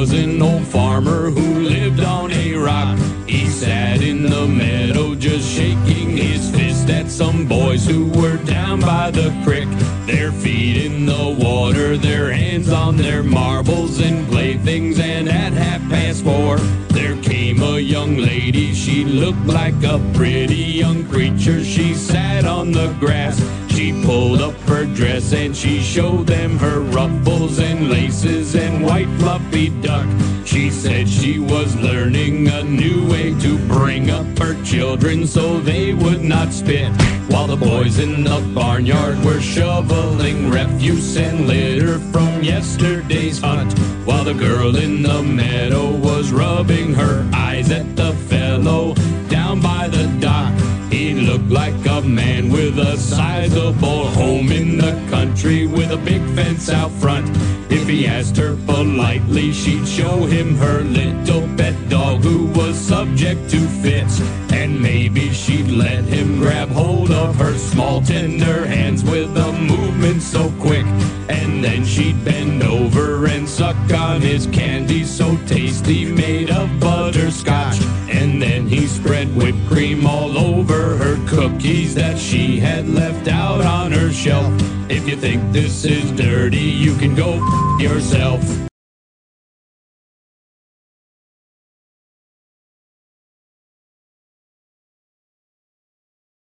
was an old farmer who lived on a rock. He sat in the meadow just shaking his fist at some boys who were down by the creek. Their feet in the water, their hands on their marbles and playthings, and at 4:30 there came a young lady. She looked like a pretty young creature. She sat on the grass. She pulled up her dress and she showed them her ruffles and laces and white fluffy duck. She said she was learning a new way to bring up her children so they would not spit, while the boys in the barnyard were shoveling refuse and litter from yesterday's hunt, while the girl in the meadow was rubbing her eyes at the fellow down by the dock. He looked like a man with a sizable home in the country with a big fence out front. If he asked her politely, she'd show him her little pet dog who was subject to fits, and maybe she'd let him grab hold of her small tender hands with a movement so quick, and then she'd bend over and suck on his candy so tasty made of butterscotch, and then he spread whipped cream all over her cookies that she had left out on her shelf. If you think this is dirty, you can go yourself.